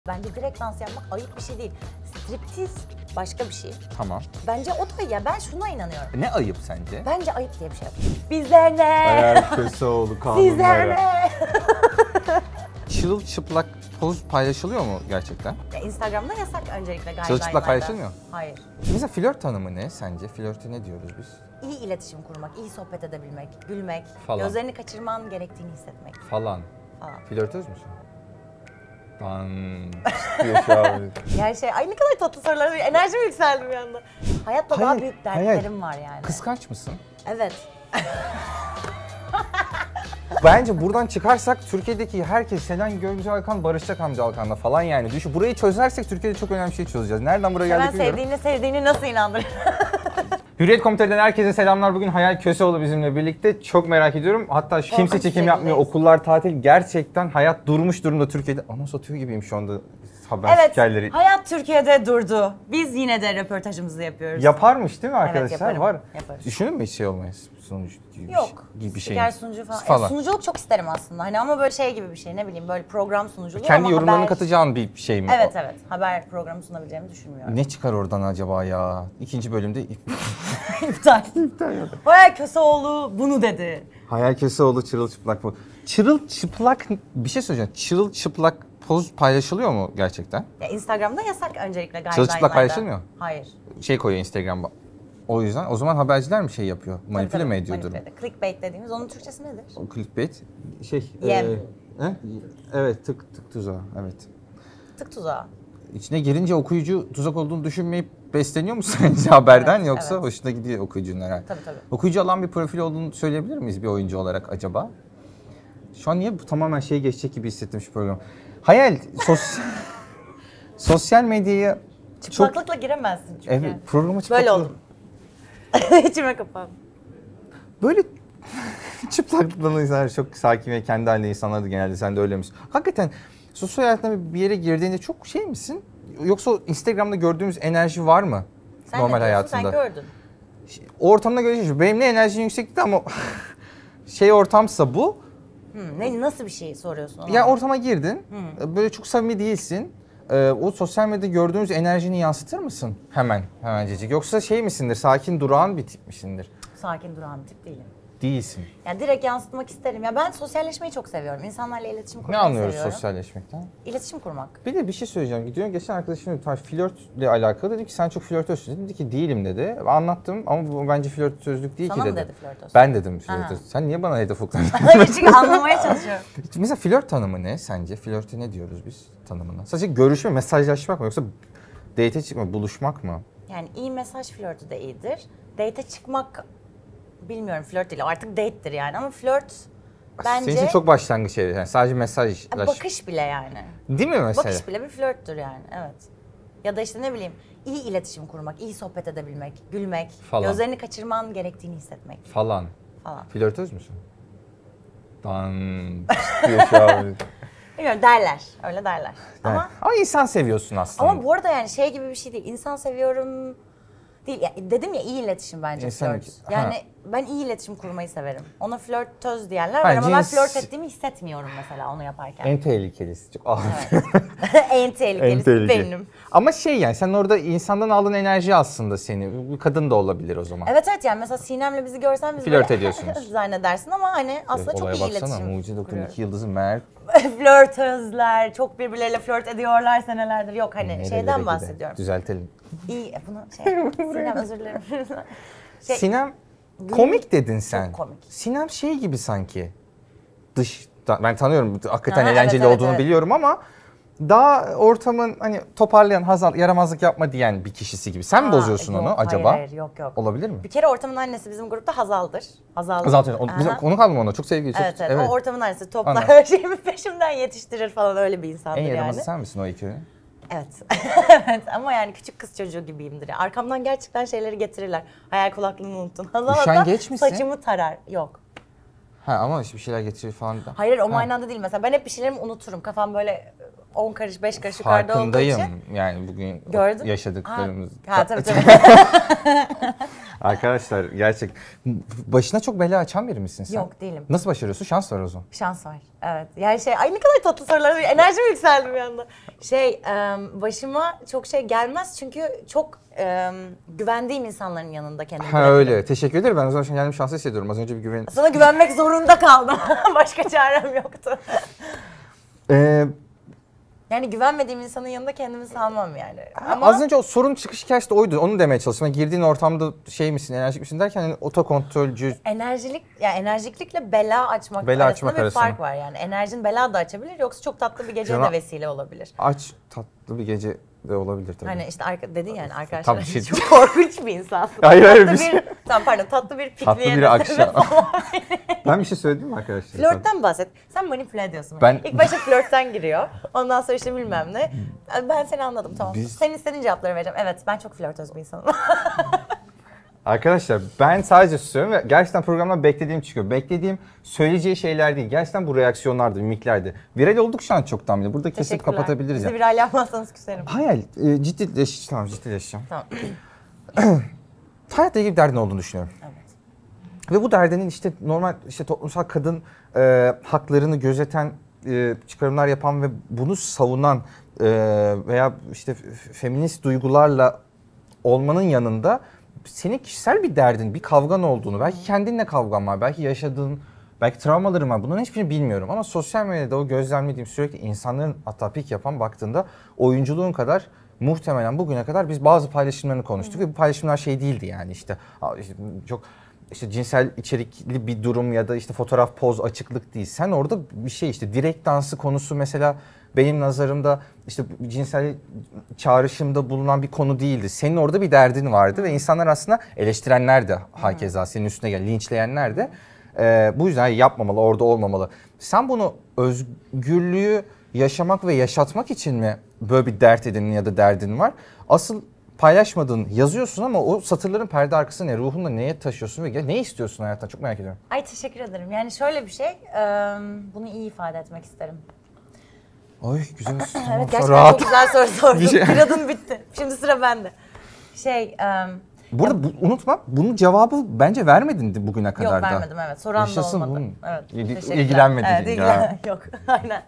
Bence direkt dans yapmak ayıp bir şey değil. Striptiz başka bir şey. Tamam. Bence o da ya ben şuna inanıyorum. Ne ayıp sence? Bence ayıp diye bir şey yok. Bizler ne? Hayal Köseoğlu Bizler kanunları. ne? Çırılçıplak poz paylaşılıyor mu gerçekten? Ya Instagram'da yasak öncelikle galiba. Çırılçıplak paylaşılmıyor? Hayır. Mesela flört tanımı ne sence? Flörte ne diyoruz biz? İyi iletişim kurmak, iyi sohbet edebilmek, gülmek, Falan. gözlerini kaçırman gerektiğini hissetmek Falan. falan. Flörtöz müsün? Diyor şu an. Yani ay ne kadar tatlı sorular. Enerjim yükseldi bir anda. Hayatta daha Hayır, büyük hayır. dertlerim var yani. Kıskanç mısın? Evet. Bence buradan çıkarsak Türkiye'deki herkes Selen Görgücü Alkan, Barışacak Hamza Alkan'la falan yani. Düşün, burayı çözersek Türkiye'de çok önemli bir şey çözeceğiz. Nereden buraya Ben geldik bilmiyorum. sevdiğini nasıl inandırır? Hürriyet Komite'den herkese selamlar. Bugün Hayal Köseoğlu bizimle birlikte. Çok merak ediyorum. Hatta kimse çekim yapmıyor. Okullar tatil. Gerçekten hayat durmuş durumda Türkiye'de. Anons atıyor gibiyim şu anda haber spikerleri. Evet, hayat Türkiye'de durdu. Biz yine de röportajımızı yapıyoruz. Yaparmış değil mi arkadaşlar? Evet, yaparım. Var. Yaparız. Düşünür mü hiç şey olmayız? Sonuç gibi Yok. Gibi bir şey. Spiker sunucu falan. Sunuculuk çok isterim aslında. Hani ama böyle şey gibi bir şey, ne bileyim, böyle program sunuculuğu Kendi ama yorumlarını haber... katacağın bir şey mi? Evet evet. Haber programı sunabileceğimi düşünmüyorum. Ne çıkar oradan acaba ya? İkinci bölümde İptal. Hayal Köseoğlu bunu dedi. Hayal Köseoğlu çırılçıplak poz. Çırılçıplak bir şey söyleyeceğim. Çırılçıplak poz paylaşılıyor mu gerçekten? Ya Instagram'da yasak öncelikle galiba. Çırılçıplak paylaşılmıyor? Hayır. Şey koyuyor Instagram'a. O yüzden o zaman haberciler mi şey yapıyor? Manipüle mi ediyordur? Clickbait dediğimiz, onun Türkçesi nedir? O clickbait şey... Yem. Evet, tık tuzağı, evet. Tık tuzağı. İçine girince okuyucu tuzak olduğunu düşünmeyip besleniyor musun sence haberden, Evet, yoksa evet. hoşuna gidiyor okuyucunun herhalde? Tabii. Okuyucu alan bir profil olduğunu söyleyebilir miyiz bir oyuncu olarak acaba? Şu an niye bu tamamen şeye geçecek gibi hissettim şu program. Hayal, sosyal medyaya Çıplaklıkla giremezsin çünkü. Evet, programa çıplak. Böyle oldum. İçime kapandım. Böyle çıplaklıktan insanlar çok sakin ve kendi halinde insanlardı genelde. Sen de öyle misin? Hakikaten sosyal hayatına bir yere girdiğinde çok şey misin? Yoksa Instagram'da gördüğümüz enerji var mı? Sen normal ne diyorsun? hayatında? Sen gördün. O ortamda görüşürüz. Benim ne enerjim yüksekti ama şey ortamsa bu. Nasıl bir şey soruyorsun ona? Ya ortama girdin. Böyle çok samimi değilsin. O sosyal medyada gördüğümüz enerjini yansıtır mısın? Hemencecik. Yoksa şey misindir? Sakin durağan bir tip misindir? Sakin duran bir tip değilim. Değilsin. Yani direkt yansıtmak isterim. Ya ben sosyalleşmeyi çok seviyorum. İnsanlarla iletişim Ne kurmayı anlıyoruz seviyorum. sosyalleşmekten? İletişim kurmak. Bir de bir şey söyleyeceğim. Gidiyor geçen arkadaşım flörtle alakalı dedi ki sen çok flörtözsün. Dedi ki değilim dedi. Anlattım ama bu bence flörtözlük değil Sana ki mı dedi. dedi flörtöz? Ben dedim flörtöz. Sen niye bana hedef okladın? Hayır, çünkü anlamaya çalışıyorum. Mesela flört tanımı ne sence? Flörte ne diyoruz biz tanımına? Sadece görüşme, mesajlaşmak mı yoksa date'e çıkma, buluşmak mı? Yani iyi mesaj flörtü de iyidir. Date'e çıkmak bilmiyorum, flört değil. Artık date'tir yani ama flört bence... Senin için çok başlangıç yeri. Yani sadece mesajlaş. Bakış bile yani. Değil mi mesela? Bakış bile bir flörttür yani, evet. Ya da işte ne bileyim, iyi iletişim kurmak, iyi sohbet edebilmek, gülmek, Falan. gözlerini kaçırman gerektiğini hissetmek Falan. falan. Flörtöz müsün? Diyor şu an. Bilmiyorum, derler, öyle derler. Ama insan seviyorsun aslında. Ama bu arada yani şey gibi bir şey değil, insan seviyorum değil. Ya, dedim ya, iyi iletişim bence flört. Yani ben iyi iletişim kurmayı severim. Ona flörtöz diyenler var ama ben flört ettiğimi hissetmiyorum mesela onu yaparken. En tehlikelisi. Çok Evet. En tehlikelisi benim. Ama şey yani sen orada insandan aldığın enerji aslında seni. Bir kadın da olabilir o zaman. Evet yani mesela Sinem'le bizi görsen biz flört böyle ediyorsunuz. zannedersin ama hani aslında çok iyi baksana, iletişim Mucize Doktor'un kuruyoruz. 2 yıldızı meğer. Flörtözler, çok birbirleriyle flört ediyorlar senelerdir. Yok hani nerelere şeyden gider. bahsediyorum. Düzeltelim. İyi bunu Sinem özür dilerim. Sinem komik dedin sen. Çok komik. Sinem şey gibi sanki. Ben tanıyorum, hakikaten Aha, eğlenceli evet, olduğunu evet. biliyorum ama daha ortamın hani toparlayan, yaramazlık yapma diyen bir kişisi gibi. Sen mi bozuyorsun yok, onu acaba? Hayır yok. Olabilir mi? Bir kere ortamın annesi bizim grupta Hazal'dır. Hazal. Bizim konu kaldı mı ona? Çok sevgili. Evet. O ortamın annesi toplar Anladım. her şeyimi peşimden yetiştirir falan, öyle bir insandır En yani. yaramazı sen misin o ikinin? Evet. Evet ama yani küçük kız çocuğu gibiyimdir. Yani arkamdan gerçekten şeyleri getirirler. Hayal kulaklığını unuttun. Hazal Üşengeç hatta misin? saçımı tarar. Yok. Ha ama bir şeyler getirir falan da. Hayır o manada değil mesela. Ben hep bir şeylerimi unuturum. Kafam böyle 10 karış 5 karış yukarıda olduğu için. Farkındayım yani bugün yaşadıklarımız. Ha tabii. Arkadaşlar gerçek başına çok bela açan biri misin sen? Yok değilim. Nasıl başarıyorsun? Şans var o zaman. Şans var. Evet. Yani ay ne kadar tatlı sorular. Enerjim yükseldi bir anda. Başıma çok şey gelmez çünkü çok güvendiğim insanların yanında kendimi bırakırım. Öyle. Teşekkür ederim. Ben o zaman kendimi şanslı hissediyorum. Az önce bir güven... Sana güvenmek zorunda kaldım. Başka çarem yoktu. Yani güvenmediğim insanın yanında kendimi salmam yani. Ama az önce o sorun çıkış hikayesi de oydu. Onu demeye çalıştım. Yani girdiğin ortamda şey misin, enerjik misin derken hani otokontrolcü... Enerjiklikle bela açmak arasında bir fark var yani. Enerjin bela da açabilir yoksa çok tatlı bir geceye de vesile olabilir. Tatlı bir gece de olabilir tabii. Hani işte dedin yani arkadaşlar şey... çok korkunç bir insansın. Hayır tatlı bir pikniğe tatlı bir akşam. Ben bir şey söyledim mi arkadaşlar? Flörtten bahset. Sen manipüle ediyorsun. İlk başta flörtten giriyor. Ondan sonra işte bilmem ne. Ben seni anladım tamam. Senin istediğin cevapları vereceğim. Evet ben çok flörtöz bir insanım. Arkadaşlar ben sadece susuyorum ve gerçekten programdan beklediğim çıkıyor. Beklediğim söyleyeceği şeyler değil. Gerçekten bu reaksiyonlardı, mimiklerdi. Viral olduk şu an çoktan bile. Burada kesip kapatabiliriz. Bizi viral yapmazsanız küserim. Hayır, ciddileşeceğim. Tamam. Hayatla ilgili bir derdin olduğunu düşünüyorum. Evet. Ve bu derdinin işte normal işte toplumsal kadın haklarını gözeten çıkarımlar yapan ve bunu savunan veya işte feminist duygularla olmanın yanında senin kişisel bir derdin, bir kavgan olduğunu, belki kendinle kavgan var, belki yaşadığın, belki travmaların var. Bunların hiçbirini bilmiyorum ama sosyal medyada o gözlemlediğim sürekli insanların atapik yapan baktığında oyunculuğun kadar muhtemelen bugüne kadar biz bazı paylaşımlarını konuştuk ve bu paylaşımlar şey değildi yani işte çok işte cinsel içerikli bir durum ya da işte fotoğraf poz açıklık değil. Sen orada bir şey işte direkt dansı konusu mesela benim nazarımda işte cinsel çağrışımda bulunan bir konu değildi. Senin orada bir derdin vardı ve insanlar aslında eleştirenler de hakeza senin üstüne gelen linçleyenler de bu yüzden yapmamalı, orada olmamalı. Sen bunu özgürlüğü yaşamak ve yaşatmak için mi böyle bir dert edinin ya da derdin var? Asıl paylaşmadığın yazıyorsun ama o satırların perde arkası ne? Ruhunda neye taşıyorsun ve ne istiyorsun hayattan? Çok merak ediyorum. Ay teşekkür ederim. Yani şöyle bir şey, bunu iyi ifade etmek isterim. Ay güzel. Evet gerçekten çok güzel soru sordun. Bir adım bitti. Şimdi sıra bende. Burada unutma, bunun cevabı bence vermedin bugüne kadar da. Yok vermedim evet. Soran da olmadı. Bunun. Evet. İlgilenmedin. Evet, yok aynen.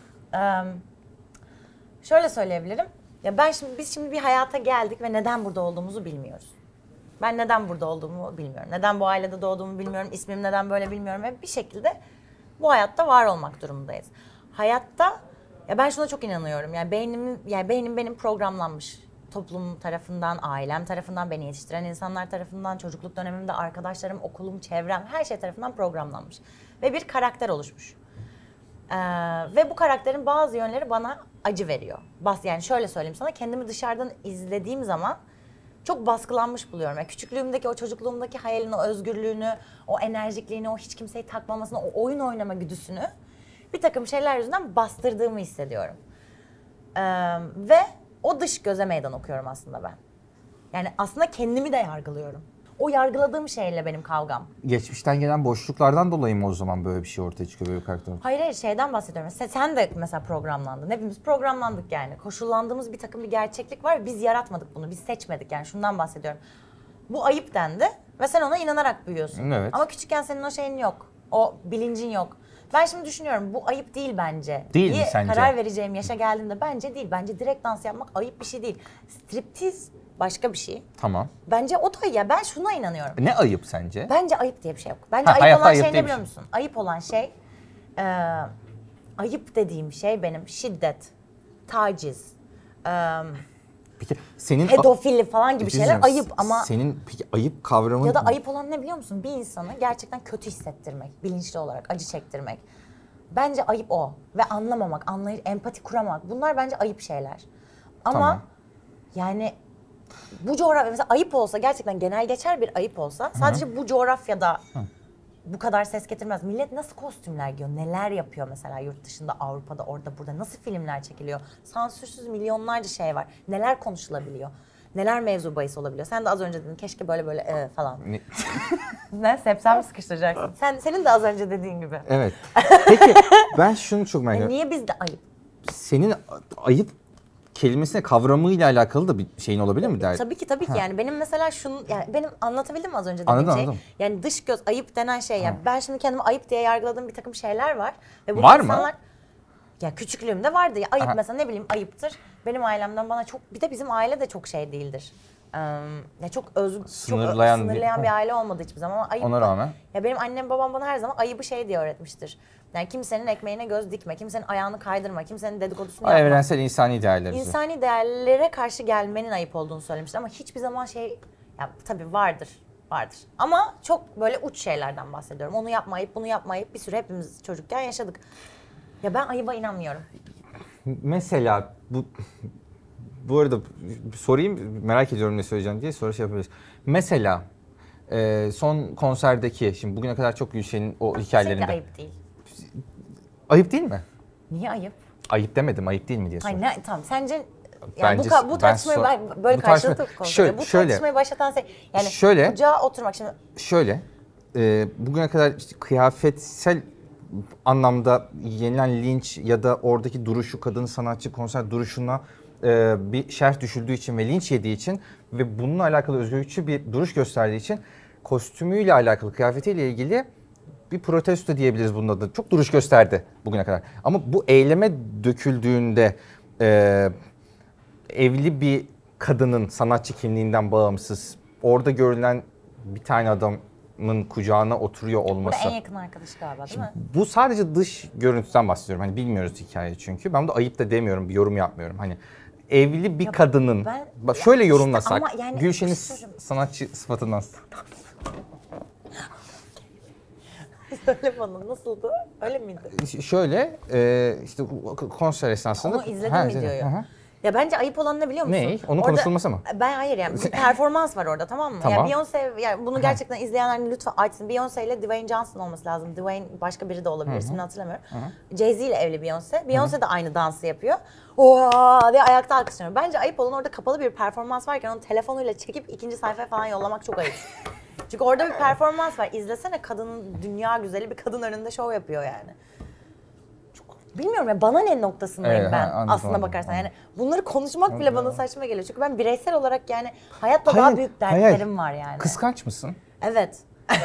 Şöyle söyleyebilirim. Ya biz şimdi bir hayata geldik ve neden burada olduğumuzu bilmiyoruz. Ben neden burada olduğumu bilmiyorum. Neden bu ailede doğduğumu bilmiyorum. İsmim neden böyle bilmiyorum ve bir şekilde bu hayatta var olmak durumundayız. Hayatta ya ben şuna çok inanıyorum. Yani beynim benim programlanmış. Toplum tarafından, ailem tarafından, beni yetiştiren insanlar tarafından, çocukluk dönemimde arkadaşlarım, okulum, çevrem her şey tarafından programlanmış. Ve bir karakter oluşmuş. Ve bu karakterin bazı yönleri bana acı veriyor. Yani şöyle söyleyeyim sana, kendimi dışarıdan izlediğim zaman çok baskılanmış buluyorum. Yani küçüklüğümdeki, o çocukluğumdaki hayalini, o özgürlüğünü, o enerjikliğini, o hiç kimseyi takmamasını, o oyun oynama güdüsünü bir takım şeyler yüzünden bastırdığımı hissediyorum. Ve o dış göze meydan okuyorum aslında ben. Yani aslında kendimi de yargılıyorum. O yargıladığım şeyle benim kavgam. Geçmişten gelen boşluklardan dolayı mı o zaman böyle bir şey ortaya çıkıyor, böyle bir karakter? Hayır şeyden bahsediyorum. Sen de mesela programlandın. Hepimiz programlandık yani. Koşullandığımız bir takım bir gerçeklik var. Biz yaratmadık bunu. Biz seçmedik yani. Şundan bahsediyorum. Bu ayıp dendi ve sen ona inanarak büyüyorsun. Evet. Ama küçükken senin o şeyin yok. O bilincin yok. Ben şimdi düşünüyorum bu ayıp değil bence. Değil mi sence? Karar vereceğim yaşa geldiğimde bence değil. Bence direkt dans yapmak ayıp bir şey değil. Striptiz başka bir şey. Tamam. Bence o da ya ben şuna inanıyorum. Ne ayıp sence? Bence ayıp diye bir şey yok. Bence ayıp olan şey ne biliyor musun? Ayıp olan şey, ayıp dediğim şey benim şiddet, taciz, peki senin pedofili falan gibi şeyler ayıp ama... Senin peki ayıp kavramın... Ya da ayıp olan ne biliyor musun? Bir insanı gerçekten kötü hissettirmek, bilinçli olarak acı çektirmek. Bence ayıp o. Ve anlamamak, empati kuramamak. Bunlar bence ayıp şeyler. Ama tamam. Yani bu coğrafya mesela ayıp olsa gerçekten genel geçer bir ayıp olsa sadece bu coğrafyada bu kadar ses getirmez. Millet nasıl kostümler giyiyor, neler yapıyor mesela yurt dışında, Avrupa'da, orada burada nasıl filmler çekiliyor. Sansürsüz milyonlarca şey var. Neler konuşulabiliyor. Neler mevzu bahis olabiliyor. Sen de az önce dedin keşke böyle falan. Ne? Sepsen mi sıkıştıracaksın? Senin de az önce dediğin gibi. Evet. Peki ben şunu çok merak ediyorum. Niye bizde ayıp? senin ayıp kelimesine kavramıyla alakalı da bir şeyin olabilir mi der? Tabii ki yani benim mesela yani benim anlatabildim mi az önce dediğim şey? Anladım. Yani dış göz ayıp denen şey yani ben şimdi kendimi ayıp diye yargıladığım bir takım şeyler var ve bu var insanlar, mı? Ya küçüklüğümde vardı ya ayıp mesela ne bileyim ayıptır. Benim ailemden bana çok bir de bizim aile de çok şey değildir. Ya çok sınırlayan bir aile olmadı hiçbir zaman ama ayıp. Ona rağmen. Ya benim annem babam bana her zaman ayıbı şey diye öğretmiştir. Yani kimsenin ekmeğine göz dikme, kimsenin ayağını kaydırma, kimsenin dedikodusunu yapma. Evrensel insani değerler. İnsani değerlere karşı gelmenin ayıp olduğunu söylemiştir ama hiçbir zaman ya tabii vardır. Ama çok böyle uç şeylerden bahsediyorum. Onu yapmayıp bunu yapmayıp bir sürü hepimiz çocukken yaşadık. Ya ben ayıba inanmıyorum. Mesela bu arada sorayım, merak ediyorum ne söyleyeceğim diye, sonra şey yapabiliriz. Mesela son konserdeki, şimdi bugüne kadar çok Gülşen'in o hikayelerinde. Kesinlikle ayıp değil. Ayıp değil mi? Niye ayıp? Ayıp demedim, ayıp değil mi diye sordum. Hayır tamam sence yani Bence, bu tartışmayı böyle karşılıklı konuşuyor. Bu tartışmayı başlatan şey yani kucağa oturmak şimdi. Şöyle bugüne kadar işte kıyafetsel anlamda yenilen linç ya da oradaki duruşu, kadın sanatçı konser duruşuna bir şerh düşüldüğü için ve linç yediği için ve bununla alakalı özgürlükçü bir duruş gösterdiği için kostümüyle alakalı, kıyafetiyle ilgili bir protesto diyebiliriz bunun adına. Çok duruş gösterdi bugüne kadar. Ama bu eyleme döküldüğünde evli bir kadının sanatçı kimliğinden bağımsız orada görülen bir tane adamın kucağına oturuyor olması. Bu da en yakın arkadaşı galiba değil mi? Bu sadece dış görüntüden bahsediyorum. Hani bilmiyoruz hikayeyi çünkü. Ben de ayıp da demiyorum, bir yorum yapmıyorum. Hani evli bir kadının, şöyle yorumlasak, işte yani, Gülşen'in sanatçı sıfatından. Söyle bana nasıldı? Öyle miydi? Şöyle işte konser esnasında. Onu izledim videoyu. Ya bence ayıp olan ne biliyor musun? Ne? Onun konuşulması mı? Hayır yani bir performans var orada tamam mı? Tamam. Yani Beyoncé yani bunu gerçekten izleyenler lütfen açsın. Beyoncé ile Dwayne Johnson olması lazım. Dwayne başka biri de olabilir ismini hatırlamıyorum. Jay-Z ile evli Beyoncé. Beyoncé de aynı dansı yapıyor. Oha diye ayakta alkışlıyor. Bence ayıp olan orada kapalı bir performans varken onu telefonuyla çekip ikinci sayfaya falan yollamak çok ayıp. Çünkü orada bir performans var. İzlesene kadının dünya güzeli bir kadın önünde şov yapıyor yani. Bilmiyorum ya bana ne noktasındayım ben aslına bakarsan. Yani bunları konuşmak bile bana saçma geliyor. Çünkü ben bireysel olarak yani hayatta daha büyük dertlerim var yani. Kıskanç mısın? Evet.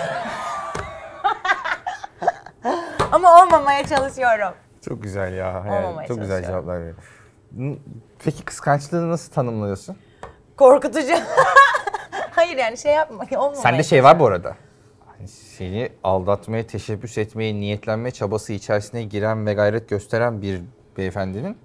Ama olmamaya çalışıyorum. Çok güzel ya. Olmamaya çok güzel cevaplar veriyor. Peki kıskançlığı nasıl tanımlıyorsun? Korkutucu. Hayır yani şey yapma. Sende şey var bu arada. Seni aldatmaya, teşebbüs etmeye, niyetlenme çabası içerisine giren ve gayret gösteren bir beyefendinin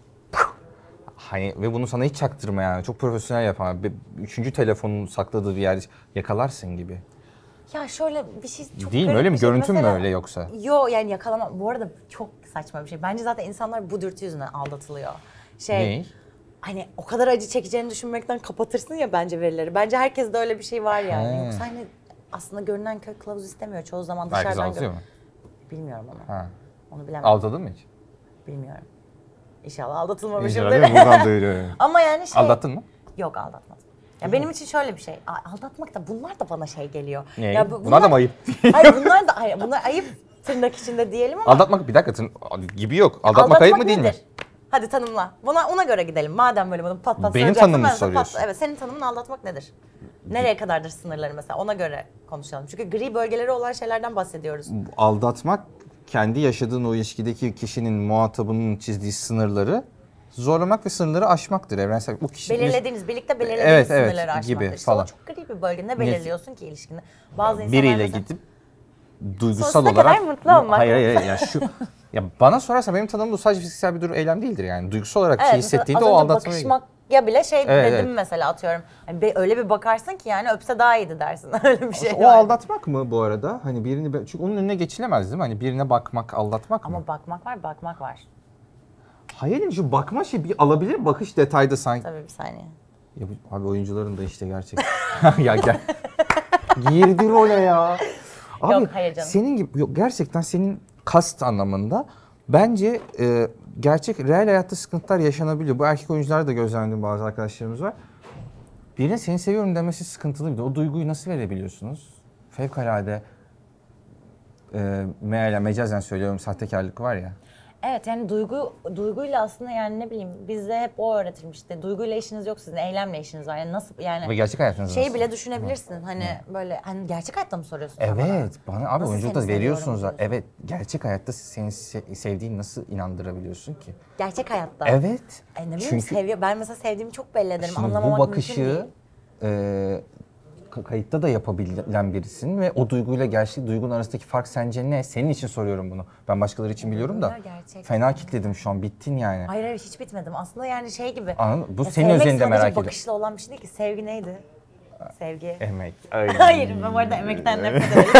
hani ve bunu sana hiç çaktırmayan, çok profesyonel yapan, üçüncü telefonunu sakladığı bir yerde yakalarsın gibi. Ya şöyle bir şey çok değil mi? Öyle mi? Şey. Görüntün Mesela, mü öyle yoksa? Yo yani yakalama. Bu arada çok saçma bir şey. Bence zaten insanlar bu dürtü yüzünden aldatılıyor. Ne? Hani o kadar acı çekeceğini düşünmekten kapatırsın ya bence verileri. Bence herkeste öyle bir şey var yani. Yoksa hani aslında görünen köy kılavuz istemiyor. Çoğu zaman dışarıdan herkes aldatıyor mu? Bilmiyorum ama. Onu bilemem. Aldattın mı hiç? Bilmiyorum. İnşallah aldatılmamışımdır. İnşallah buradan duyuruyorum. Ama yani Aldattın mı? Yok aldatmadım. Ya benim için şöyle bir şey. Aldatmak da bunlar da bana şey geliyor. Ne? Ya bunlar da mı ayıp? Hayır bunlar ayıp tırnak içinde diyelim ama. Aldatmak bir dakika gibi yok. Aldatmak ayıp mı değil mi? Hadi tanımla. Ona göre gidelim. Madem böyle bunu pat pat benim tanımımı soruyorsun. Evet senin tanımın aldatmak nedir? Nereye kadardır sınırları mesela ona göre konuşalım. Çünkü gri bölgeleri olan şeylerden bahsediyoruz. Aldatmak kendi yaşadığın o ilişkideki kişinin muhatabının çizdiği sınırları zorlamak ve sınırları aşmaktır evrensel. Bu kişi birlikte belirlediğiniz sınırları aşmaktır. Gibi işte falan. o çok gri bir bölge. Ne belirliyorsun ki ilişkinde? Bazı insanlar biriyle mesela, gidip duygusal sonsuza olarak kadar mutlu olmak. Hayır ya ya bana sorarsan benim tanımım bu sadece fiziksel bir durum eylem değildir yani. Duygusal olarak bir şey hissettiğinde o aldatmaya gidiyor. Ya bile dedim mesela atıyorum. Hani öyle bir bakarsın ki yani öpse daha iyiydi dersin. Öyle bir şey. O aldatmak mı bu arada? Hani birini çünkü onun önüne geçilemez değil mi? Hani birine bakmak aldatmak mı? Ama bakmak var. Hayır şu bakma şey bir alabilir bakış detayda sanki. Tabii bir saniye. Ya abi oyuncuların da işte gerçekten. ya gel. Girdi role ya. Abi yok hayır canım. Senin gibi gerçekten senin kast anlamında bence gerçek real hayatta sıkıntılar yaşanabiliyor. Bu erkek oyuncularda da gözlemlediğim bazı arkadaşlarımız var. Birinin seni seviyorum demesi sıkıntılı bir de. O duyguyu nasıl verebiliyorsunuz? Fevkalade mecazen söylüyorum sahtekarlık var ya. Evet yani duyguyla aslında yani ne bileyim bizde hep o öğretilmişti. Duyguyla işiniz yok sizin, eylemle işiniz var. Yani nasıl yani Ve gerçek hayatınızda şeyi nasıl? bile düşünebilirsin. Hani böyle hani gerçek hayatta mı soruyorsun sen Evet, bana abi Nasıl oyunculukta seni veriyorsunuz. seviyorum Evet, gerçek hayatta seni sevdiğini nasıl inandırabiliyorsun ki? Gerçek hayatta. Evet. Ne bileyim Çünkü seviyor. Ben mesela sevdiğimi çok belli ederim. şimdi Anlamamak bu mümkün değil. bakışı kayıtta da yapabilen birisin ve o duyguyla gerçek duygunun arasındaki fark sence ne? Senin için soruyorum bunu. Ben başkaları için biliyorum da. Gerçek. Fena kitledim şu an, bittin yani. Hayır hiç bitmedim. Aslında yani şey gibi. Anladın? Bu ya senin özelinde merak ediyorum. ediyorum. Bakışla olan bir şey değil ki. Sevgi neydi? Sevgi. Emek. Hayır ben bu arada emekten nefret ederim.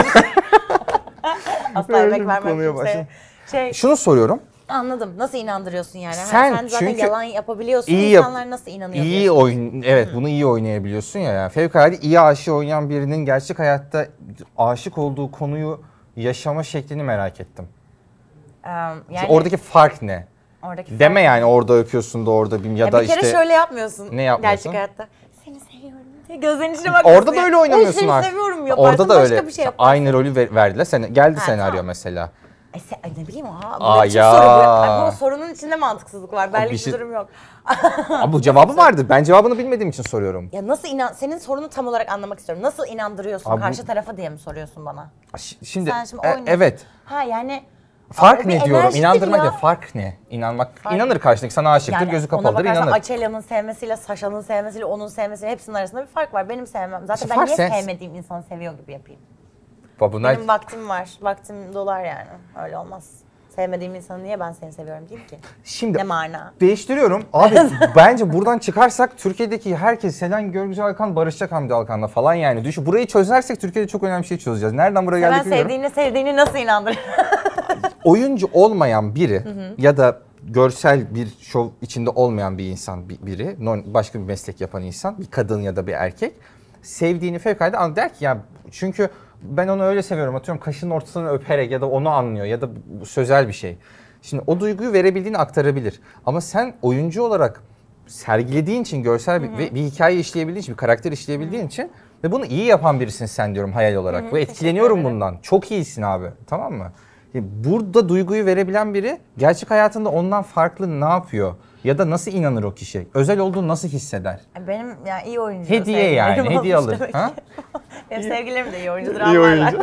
Asla emek vermem kimseye. Şunu soruyorum. Anladım. Nasıl inandırıyorsun yani? Sen zaten çünkü yalan yapabiliyorsun. iyi İnsanlar nasıl inanıyor? İyi oyun, evet bunu iyi oynayabiliyorsun ya. Yani. Fevkalade iyi aşığı oynayan birinin gerçek hayatta aşık olduğu konuyu yaşama şeklini merak ettim. Yani oradaki fark ne? Oradaki Deme fark yani orada öpüyorsun da orada ya da bir kere işte. şöyle yapmıyorsun. Ne yapmıyorsun? Gerçek hayatta. Seni seviyorum diye gözlerinin içine bakıyorsun. Orada da öyle oynamıyorsun seni artık. seviyorum yaparsın. Orada da başka öyle. bir şey yaparsın. Aynı rolü verdiler. Geldi senaryo tamam. mesela. Ne bileyim ha. Aa, Bu ne ya. soru bu? Bu sorunun içinde mantıksızlık var. Belli bir durum yok. Abi bu cevabı vardı. Ben cevabını bilmediğim için soruyorum. Ya nasıl senin sorunu tam olarak anlamak istiyorum. Nasıl inandırıyorsun Abi karşı tarafa diye mi soruyorsun bana? Şimdi, Sen şimdi oynuyorsun. evet. Ha yani Fark o bir ne diyorum? enerjidir İnandırmak ya. ya. Fark ne? İnanmak. İnanır karşındaki sana aşıktır, gözü ona kapalıdır, bakarsan inanır. Açelya'nın sevmesiyle Saşa'nın sevmesiyle onun sevmesiyle hepsinin arasında bir fark var. Benim sevmem. Zaten İşte ben fark niye sen- sevmediğim insanı seviyor gibi yapayım? Bunlar Benim vaktim var. Vaktim dolar yani. Öyle olmaz. Sevmediğim insanı niye ben seni seviyorum diyeyim ki? şimdi Ne mana? değiştiriyorum. Abi bence buradan çıkarsak Türkiye'deki herkes Selen Görgücü Alkan barışacak Hamdi Alkan'la falan yani. Düşün, burayı çözersek Türkiye'de çok önemli bir şey çözeceğiz. Nereden buraya Ben geldik bilmiyorum. sevdiğini nasıl inandırır? Oyuncu olmayan biri ya da görsel bir şov içinde olmayan bir insan biri, başka bir meslek yapan insan, bir kadın ya da bir erkek sevdiğini fevkalade der ki ya çünkü ben onu öyle seviyorum, atıyorum kaşının ortasını öperek ya da onu anlıyor ya da bu sözel bir şey. Şimdi o duyguyu verebildiğini aktarabilir. Ama sen oyuncu olarak sergilediğin için görsel bir hikaye işleyebildiğin için, bir karakter işleyebildiğin için ve bunu iyi yapan birisin sen diyorum hayal olarak. Ve etkileniyorum bundan. Çok iyisin abi. Tamam mı? Burada duyguyu verebilen biri gerçek hayatında ondan farklı ne yapıyor? Ya da nasıl inanır o kişi? Özel olduğunu nasıl hisseder? Benim yani iyi oyuncu. Hediye yani, hediye alır. Ha? Benim sevgilerim de iyi oyuncudur. İyi oyuncu.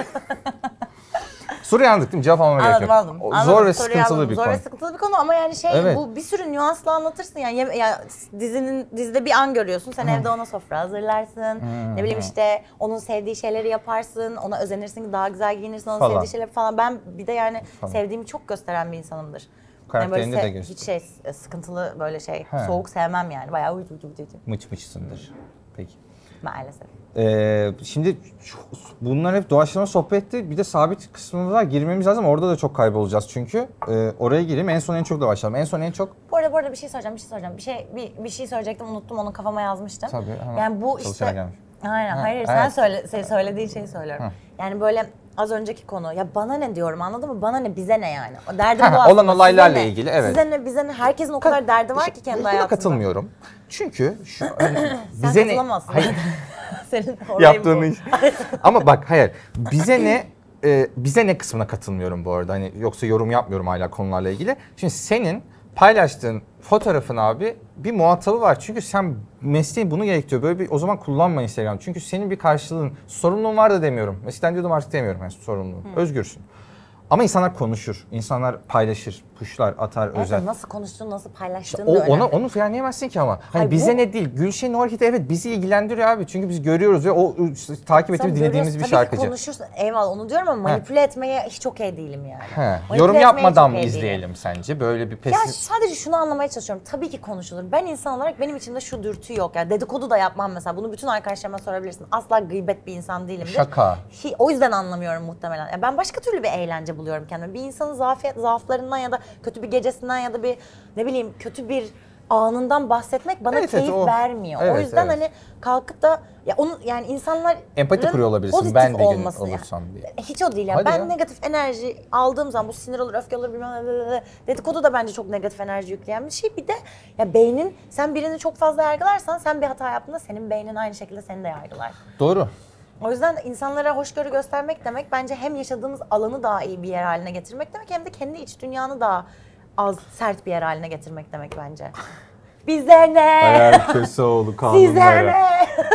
Soruyu anladık değil mi? Cevap almama gerek yok. Anladım. Zor ve Soruyu sıkıntılı anladım. bir Zor konu. ve sıkıntılı bir konu ama yani Evet. bu bir sürü nüansla anlatırsın yani dizide bir an görüyorsun sen evde ona sofra hazırlarsın ne bileyim işte onun sevdiği şeyleri yaparsın ona özenirsin daha güzel giyinirsin onun Falan. sevdiği şeyleri falan ben bir de yani Falan. sevdiğimi çok gösteren bir insanımdır. Karakterinde de hiç sıkıntılı böyle soğuk sevmem yani bayağı uyucu. Mıç mıçsındır. Peki. Maalesef. Şimdi bunlar hep doğaçlama sohbetti. Bir de sabit kısmına girmemiz lazım. Orada da çok kaybolacağız çünkü. Oraya gireyim. En son en çok doğaçlama. En son en çok... Bu arada bir şey soracağım. Bir şey söyleyecektim unuttum onu kafama yazmıştım. Tabii. Yani bu işte... Gelmiş. Aynen. Hayır evet. sen söylediğin şeyi söylüyorum. Ha. Yani böyle az önceki konu ya bana ne diyorum anladın mı? Bana ne bize ne yani? O derdim bu aslında. Olan olaylarla Size ne? ilgili evet. Size ne bize ne? Herkesin o kadar derdi var ki kendi Buna hayatında. katılmıyorum. Çünkü şu Sen bize ne katılamazsın. Hayır. Senin olayın Yaptığın bu. iş. Ama bak hayır. Bize ne kısmına katılmıyorum bu arada. Hani yoksa yorum yapmıyorum hala konularla ilgili. Şimdi senin paylaştığın fotoğrafın abi bir muhatabı var. Çünkü sen mesleğin bunu gerektiriyor. Böyle bir o zaman kullanma Instagram. Çünkü senin bir karşılığın, sorumluluğun var da demiyorum. Eskiden diyordum artık demiyorum yani sorumluluğun. Özgürsün. Ama insanlar konuşur, insanlar paylaşır, puşlar, atar, özel. Evet, nasıl konuştuğunu, nasıl paylaştığını da önemli. Onu frenleyemezsin ki ama. Hani Hayır, bize ne değil. Gülşen'in o hareketi evet bizi ilgilendiriyor abi. Çünkü biz görüyoruz ve o takip ettiğimiz, dinlediğimiz bir Tabii şarkıcı. ki konuşursun. Eyvallah onu diyorum ama manipüle etmeye hiç okey değilim yani. Manipüle Yorum etmeye yapmadan hiç mı okey değilim. izleyelim sence? Böyle bir Ya sadece şunu anlamaya çalışıyorum. Tabii ki konuşulur. Ben insan olarak benim içimde şu dürtü yok. Yani dedikodu da yapmam mesela. Bunu bütün arkadaşlarıma sorabilirsin. Asla gıybet bir insan değilimdir. Şaka. O yüzden anlamıyorum muhtemelen. Ya ben başka türlü bir eğlence buluyorum kendime. Bir insanın zaaflarından ya da kötü bir gecesinden ya da bir ne bileyim kötü bir anından bahsetmek bana keyif vermiyor. Evet, o yüzden evet. hani kalkıp da ya onu yani insanlar empati kuruyor olabilirsin. Ben de gün olursam diye. Hiç o değil ya. Hadi Ben ya. negatif enerji aldığım zaman bu sinir olur, öfke olur bilmem ne. Dedikodu da bence çok negatif enerji yükleyen bir şey. Bir de ya beynin sen birini çok fazla yargılarsan sen bir hata yaptığında senin beynin aynı şekilde seni de yargılar. Doğru. O yüzden insanlara hoşgörü göstermek demek bence hem yaşadığımız alanı daha iyi bir yer haline getirmek demek hem de kendi iç dünyanı daha az sert bir yer haline getirmek demek bence. Bize ne? Hayal Köseoğlu kanunları. Size ne?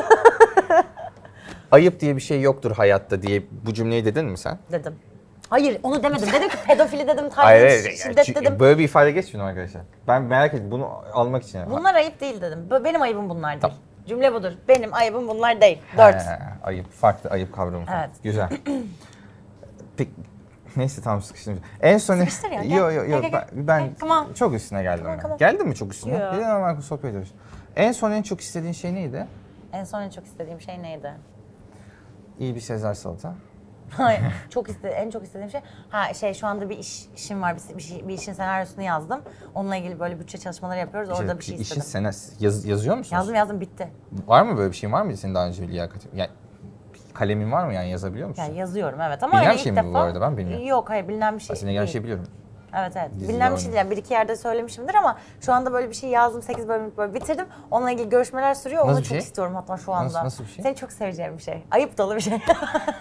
Ayıp diye bir şey yoktur hayatta diye bu cümleyi dedin mi sen? Dedim. Hayır onu demedim. Dedim ki pedofili dedim, Hayır, şiddet dedim. böyle bir ifade geçmiyor arkadaşlar. Ben merak ettim bunu almak için. Bunlar ayıp değil dedim. Benim ayıbım bunlar değil. Tamam. Cümle budur. Benim ayıbım bunlar değil. 4. Ayıp. Farklı ayıp kavramı. Evet. Güzel. Peki, neyse tamam sıkıştım. En son... Sıkıştır ya. Yok ben çok üstüne geldim. Tamam. Geldin mi çok üstüne? Yok. Normal sohbet ediyoruz. En son en çok istediğin şey neydi? En son en çok istediğim şey neydi? İyi bir Sezar salata. Hayır. En çok istediğim şey şu anda bir işim var. Bir işin senaryosunu yazdım. Onunla ilgili böyle bütçe çalışmaları yapıyoruz. Orada bir şey istedim. İşin yazıyor musunuz? Yazdım bitti. Var mı böyle bir şeyin var mıydı senin daha önce bir liyakatin? Yani kalemin var mı yani yazabiliyor musun? Yani yazıyorum evet ama bilinen ilk şey mi defa... bu arada ben bilmiyorum. Yok hayır bilinen bir şey Senin gelen şey biliyorum. Evet. Bilinen bir şey değil. Yani bir iki yerde söylemişimdir ama şu anda böyle bir şey yazdım. 8 bölümlük böyle bitirdim. Onunla ilgili görüşmeler sürüyor. Nasıl Onu bir çok şey? istiyorum hatta şu anda. Nasıl bir şey? Seni çok seveceğim bir şey. Ayıp dolu bir şey.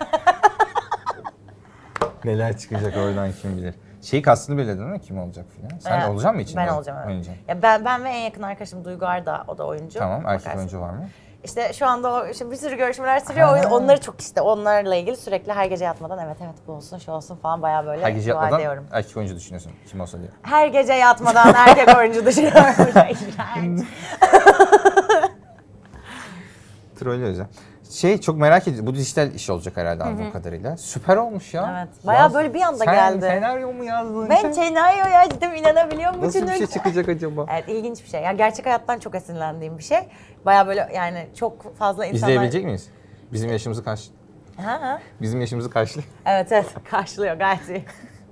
Neler çıkacak oradan kim bilir. Şeyi kastını belirledin mi? Kim olacak filan? Sen olacaksın mı içinde? Ben olacağım evet. Oynayacağım. Ya ben ve en yakın arkadaşım Duygu Arda, o da oyuncu. Tamam, erkek Bakarsın. oyuncu var mı? İşte şu anda bir sürü görüşmeler sürüyor. Onları çok onlarla ilgili sürekli her gece yatmadan evet bu olsun şu olsun falan bayağı böyle her gece dua yatmadan ediyorum. erkek oyuncu düşünüyorsun kim olsa diye. Her gece yatmadan erkek oyuncu düşünüyorum. İğrenç. Trollüyoruz ya. Çok merak ediyorum. Bu dijital iş olacak herhalde anladığım kadarıyla. Süper olmuş ya. Evet. Bayağı böyle bir anda geldi. Sen senaryo mu yazdın? Ben senaryo yazdım, inanabiliyor musunuz? Nasıl bir şey çıkacak acaba? Evet, ilginç bir şey. Ya gerçek hayattan çok esinlendiğim bir şey. Bayağı böyle yani çok fazla insanlar... İzleyebilecek miyiz? Bizim yaşımızı Ha. Bizim yaşımızı karşılıyor. Evet karşılıyor gayet iyi.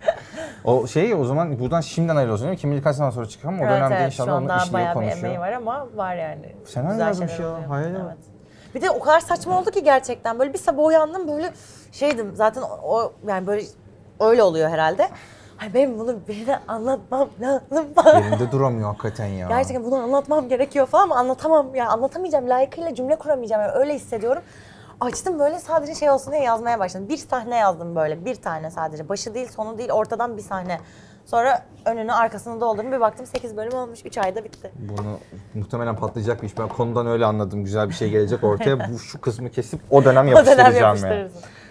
O zaman buradan şimdiden hayırlı olsun değil mi? Kim bilir kaç sene sonra çıkıyor ama o dönemde inşallah onu işliyor, bayağı konuşuyor. bir emeği var ama var yani. Senaryo yazmış ya. Hayal evet. Bir de o kadar saçma oldu ki gerçekten. Böyle bir sabah uyandım böyle şeydim zaten o yani böyle öyle oluyor herhalde. Ay benim bunu birine anlatmam lazım falan. Yerinde duramıyor hakikaten ya. Gerçekten bunu anlatmam gerekiyor falan ama anlatamam ya. Anlatamayacağım, layıkıyla cümle kuramayacağım. Yani öyle hissediyorum. Açtım böyle sadece şey olsun diye yazmaya başladım. Bir sahne yazdım böyle, bir tane sadece. Başı değil, sonu değil, ortadan bir sahne. Sonra önünü arkasını doldurdum. Bir baktım 8 bölüm olmuş, 3 ayda bitti. Bunu muhtemelen patlayacak bir iş. Ben konudan öyle anladım. Güzel bir şey gelecek ortaya. Şu kısmı kesip o dönem yapıştıracağım yani.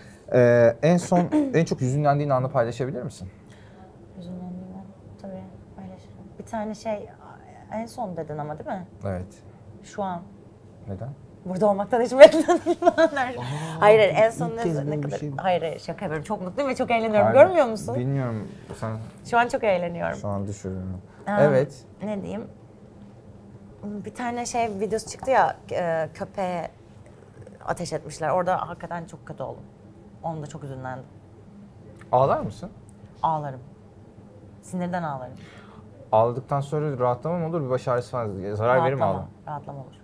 En çok hüzünlendiğin anı paylaşabilir misin? Hüzünlendiğim an tabii paylaşırım. Bir tane şey en son dedin ama değil mi? Evet. Şu an. Neden? Burada olmaktan hiç memnun değilim. Hayır en son ne kadar... Hayır şaka yapıyorum. Çok mutluyum ve çok eğleniyorum. Görmüyor musun? Bilmiyorum. Sen şu an çok eğleniyorum. Şu an düşürdüm. Evet. Ne diyeyim? Bir tane videosu çıktı ya köpeğe ateş etmişler. Orada hakikaten çok kötü oldum. Onda çok üzünlendim. Ağlar mısın? Ağlarım. Sinirden ağlarım. Ağladıktan sonra rahatlama mı olur? Bir baş ağrısı falan. Zarar verir mi ağlam? Rahatlama olur.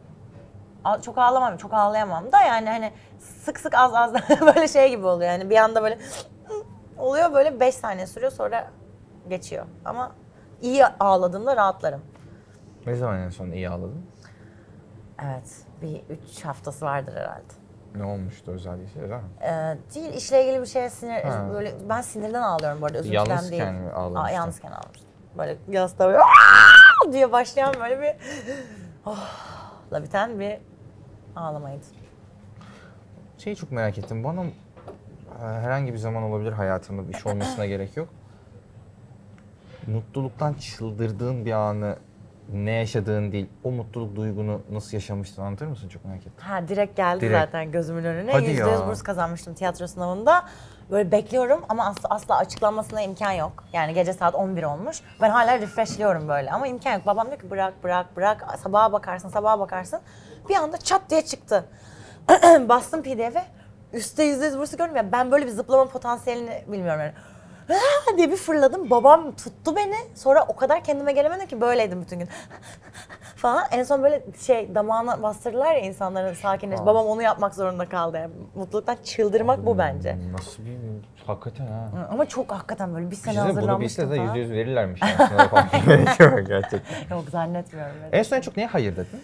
Çok ağlamam, çok ağlayamam da yani hani sık sık az böyle şey gibi oluyor yani bir anda böyle oluyor böyle 5 saniye sürüyor sonra geçiyor ama iyi ağladığımda rahatlarım. Ne zaman en son iyi ağladın? Evet, bir 3 haftası vardır herhalde. Ne olmuştu özel bir şey değil mi? Değil, işle ilgili bir şeye böyle ben sinirden ağlıyorum bu arada üzüntüden değil. Yalnızken mi ağlamıştın? Yalnızken ağlamıştım. Böyle yastığa böyle diye başlayan böyle bir la biten bir ağlamaydı. Çok merak ettim. Bana herhangi bir zaman olabilir hayatımda bir şey olmasına gerek yok. Mutluluktan çıldırdığın bir anı ne yaşadığın değil, o mutluluk duygunu nasıl yaşamıştın anlatır mısın? Çok merak ettim. Direkt geldi zaten gözümün önüne. Hadi %100 burs kazanmıştım tiyatro sınavında. Böyle bekliyorum ama asla açıklanmasına imkan yok. Yani gece saat 11 olmuş. Ben hala refreshliyorum böyle ama imkan yok. Babam diyor ki bırak. Sabaha bakarsın. Bir anda çat diye çıktı. Bastım PDF'e. Üstte %100 bursu gördüm ya. Ben böyle bir zıplama potansiyelini bilmiyorum yani. Diye bir fırladım. Babam tuttu beni. Sonra o kadar kendime gelemedim ki böyleydim bütün gün. Falan. En son böyle damağına bastırırlar ya insanların sakinleş. Babam onu yapmak zorunda kaldı. Yani mutluluktan çıldırmak bu bence. Nasıl bir hakikaten ha. Ama çok hakikaten böyle bir sene hazırlanmıştım falan. Bunu bilse de %100 verirlermiş. Gerçekten. Yok zannetmiyorum. En son çok neye hayır dedin?